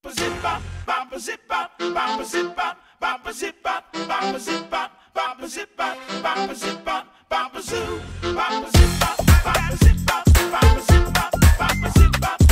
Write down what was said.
zip bop, bop a zip bop, bop a zip bop, bop a zip bop, bop a zip bop, bop a zip bop, bop a zip bop, bop a zoo, bop a zip bop, bop a zip bop, bop a zip bop, bop a zip bop.